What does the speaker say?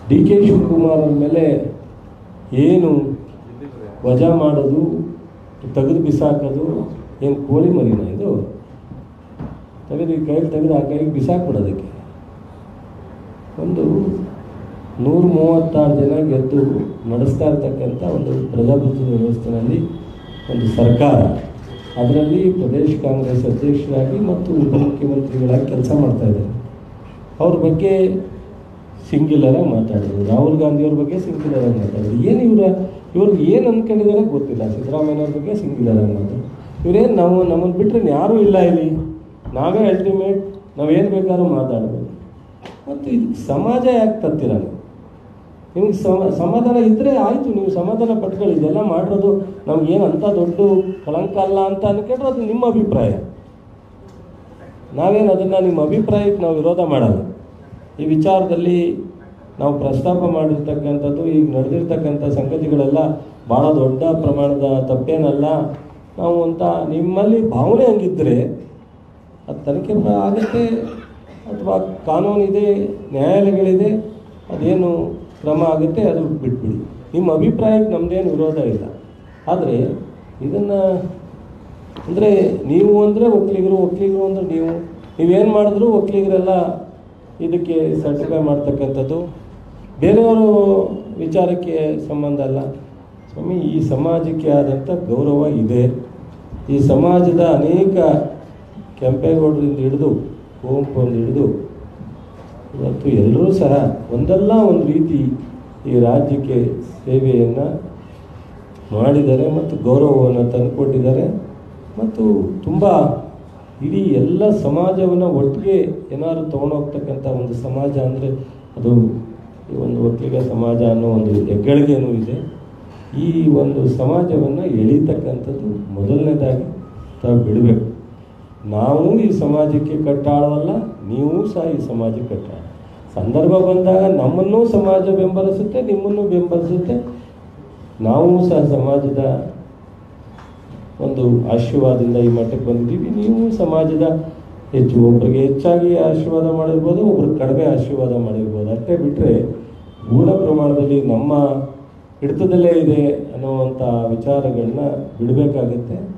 D K Shivakumar ಮೇಲೆ ಏನು ವಜಾ ಮಾಡೋದು, ತೆಗೆದು ಬಿಸಾಕೋದು, ಏನು ಕೋಳಿ ಮರಿನ ಇದು? ತೆಗೆದು ಈ ಕೈಗೆ ತೆಗೆದು ಆ ಕೈಗೆ ಬಿಸಾಕ್ಬಿಡೋದಕ್ಕೆ. ಒಂದು 136 ಜನ ಗೆದ್ದು ನಡೆಸ್ತಾ ಇರ್ತಕ್ಕಂಥ ಒಂದು ಪ್ರಜಾಪ್ರಭುತ್ವ ವ್ಯವಸ್ಥೆಯಲ್ಲಿ ಒಂದು ಸರ್ಕಾರ, ಅದರಲ್ಲಿ ಪ್ರದೇಶ ಕಾಂಗ್ರೆಸ್ ಅಧ್ಯಕ್ಷರಾಗಿ ಮತ್ತು ಉಪಮುಖ್ಯಮಂತ್ರಿಗಳಾಗಿ ಕೆಲಸ ಮಾಡ್ತಾ ಇದ್ದಾರೆ. ಅವ್ರ ಬಗ್ಗೆ ಸಿಂಗ್ಯುಲರಾಗಿ ಮಾತಾಡೋದು, ರಾಹುಲ್ ಗಾಂಧಿಯವ್ರ ಬಗ್ಗೆ ಸಿಂಗ್ಯುಲರಾಗಿ ಮಾತಾಡೋದು. ಏನು ಇವ್ರಿಗೆ ಏನು ಅಂದ್ಕೊಂಡಿದ್ದಾರೆ ಗೊತ್ತಿಲ್ಲ. ಸಿದ್ದರಾಮಯ್ಯವ್ರ ಬಗ್ಗೆ ಸಿಂಗ್ಯುಲರಾಗಿ ಮಾತಾಡೋದು. ಇವರೇನು ನಮ್ಮನ್ನು ಬಿಟ್ಟರೆ ಯಾರೂ ಇಲ್ಲ ಇಲ್ಲಿ, ನಾವೇ ಅಲ್ಟಿಮೇಟ್, ನಾವೇನು ಬೇಕಾದ್ರೂ ಮಾತಾಡ್ಬೋದು. ಮತ್ತು ಇದಕ್ಕೆ ಸಮಾಜ ಯಾಕೆ ತರ್ತೀರ ನೀವು? ನಿಮ್ಗೆ ಸಮಾಧಾನ ಇದ್ದರೆ ಆಯಿತು, ನೀವು ಸಮಾಧಾನ ಪಟ್ಕೊಳ್ಳಿ. ಇದೆಲ್ಲ ಮಾಡಿರೋದು ನಮಗೇನು ಅಂಥ ದೊಡ್ಡ ಕಳಂಕ ಅಲ್ಲ ಅಂತ ಅನ್ಕೊಂಡ್ರೆ ಅದು ನಿಮ್ಮ ಅಭಿಪ್ರಾಯ. ನಾವೇನು ಅದನ್ನು ನಿಮ್ಮ ಅಭಿಪ್ರಾಯಕ್ಕೆ ನಾವು ವಿರೋಧ ಮಾಡಲ್ಲ. ಈ ವಿಚಾರದಲ್ಲಿ ನಾವು ಪ್ರಸ್ತಾಪ ಮಾಡಿರ್ತಕ್ಕಂಥದ್ದು, ಈಗ ನಡೆದಿರ್ತಕ್ಕಂಥ ಸಂಗತಿಗಳೆಲ್ಲ ಭಾಳ ದೊಡ್ಡ ಪ್ರಮಾಣದ ತಪ್ಪೇನಲ್ಲ. ನಾವು ಅಂತ ನಿಮ್ಮಲ್ಲಿ ಭಾವನೆ ಹಂಗಿದ್ದರೆ ಅದು ತನಿಖೆ ಆಗುತ್ತೆ, ಅಥವಾ ಕಾನೂನಿದೆ, ನ್ಯಾಯಾಲಯಗಳಿದೆ, ಅದೇನು ಕ್ರಮ ಆಗುತ್ತೆ ಅದು ಬಿಟ್ಬಿಡಿ. ನಿಮ್ಮ ಅಭಿಪ್ರಾಯಕ್ಕೆ ನಮ್ಮದೇನು ವಿರೋಧ ಇಲ್ಲ. ಆದರೆ ಇದನ್ನು ಅಂದರೆ ನೀವು ಅಂದರೆ ಒಕ್ಕಲಿಗರು ಅಂದರೆ ನೀವೇನು ಮಾಡಿದ್ರು ಒಕ್ಕಲಿಗರೆಲ್ಲ ಇದಕ್ಕೆ ಸರ್ಟಿಫೈ ಮಾಡ್ತಕ್ಕಂಥದ್ದು, ಬೇರೆಯವರು ವಿಚಾರಕ್ಕೆ ಸಂಬಂಧ ಅಲ್ಲ. ಸ್ವಾಮಿ, ಈ ಸಮಾಜಕ್ಕೆ ಆದಂಥ ಗೌರವ ಇದೆ. ಈ ಸಮಾಜದ ಅನೇಕ ಕೆಂಪೇಗೌಡರಿಂದ ಹಿಡಿದು ಕುವೆಂಪುರಿಂದ ಹಿಡಿದು ಇವತ್ತು ಎಲ್ಲರೂ ಸಹ ಒಂದಲ್ಲ ಒಂದು ರೀತಿ ಈ ರಾಜ್ಯಕ್ಕೆ ಸೇವೆಯನ್ನು ಮಾಡಿದ್ದಾರೆ ಮತ್ತು ಗೌರವವನ್ನು ತಂದುಕೊಟ್ಟಿದ್ದಾರೆ. ಮತ್ತು ತುಂಬ ಇಡೀ ಎಲ್ಲ ಸಮಾಜವನ್ನು ಒಟ್ಟಿಗೆ ಏನಾದರೂ ತೊಗೊಂಡೋಗ್ತಕ್ಕಂಥ ಒಂದು ಸಮಾಜ ಅಂದರೆ ಅದು ಈ ಒಂದು ಒಕ್ಕಲಿಗ ಸಮಾಜ ಅನ್ನೋ ಒಂದು ಹೆಗ್ಗಳಿಕೆನೂ ಇದೆ. ಈ ಒಂದು ಸಮಾಜವನ್ನು ಎಳೀತಕ್ಕಂಥದ್ದು ಮೊದಲನೇದಾಗಿ ತಾವು ಬಿಡಬೇಕು. ನಾವು ಈ ಸಮಾಜಕ್ಕೆ ಕಟ್ಟಾಳವಲ್ಲ, ನೀವು ಸಹ ಈ ಸಮಾಜಕ್ಕೆ ಕಟ್ಟಾಳ. ಸಂದರ್ಭ ಬಂದಾಗ ನಮ್ಮನ್ನೂ ಸಮಾಜ ಬೆಂಬಲಿಸುತ್ತೆ, ನಿಮ್ಮನ್ನು ಬೆಂಬಲಿಸುತ್ತೆ. ನಾವು ಸಹ ಸಮಾಜದ ಒಂದು ಆಶೀರ್ವಾದದಿಂದ ಈ ಮಟ್ಟಕ್ಕೆ ಬಂದಿದ್ದೀವಿ. ನೀವು ಸಮಾಜದ ಒಬ್ಬರಿಗೆ ಹೆಚ್ಚಾಗಿ ಆಶೀರ್ವಾದ ಮಾಡಿರ್ಬೋದು, ಒಬ್ರಿಗೆ ಕಡಿಮೆ ಆಶೀರ್ವಾದ ಮಾಡಿರ್ಬೋದು. ಅಷ್ಟೇ ಬಿಟ್ಟರೆ ಪೂರ್ಣ ಪ್ರಮಾಣದಲ್ಲಿ ನಮ್ಮ ಹಿಡಿತದಲ್ಲೇ ಇದೆ ಅನ್ನುವಂಥ ವಿಚಾರಗಳನ್ನ ಬಿಡಬೇಕಾಗತ್ತೆ.